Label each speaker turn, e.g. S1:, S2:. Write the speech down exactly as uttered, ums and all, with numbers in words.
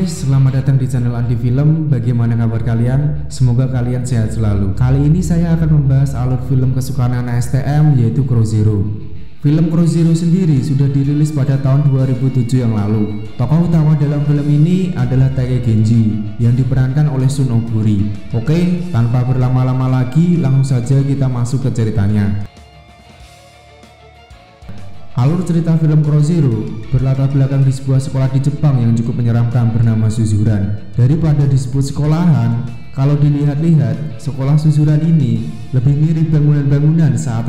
S1: guys, selamat datang di channel Andi Film. Bagaimana kabar kalian? Semoga kalian sehat selalu. Kali ini saya akan membahas alur film kesukaan anak S T M, yaitu Crow Zero. Film Crow Zero sendiri sudah dirilis pada tahun dua ribu tujuh yang lalu. Tokoh utama dalam film ini adalah Tae Genji yang diperankan oleh Sun Oguri. Oke, tanpa berlama-lama lagi, langsung saja kita masuk ke ceritanya. Alur cerita film Crow Zero berlatar belakang di sebuah sekolah di Jepang yang cukup menyeramkan bernama Suzuran. Daripada disebut sekolahan, kalau dilihat-lihat, sekolah Suzuran ini lebih mirip bangunan-bangunan saat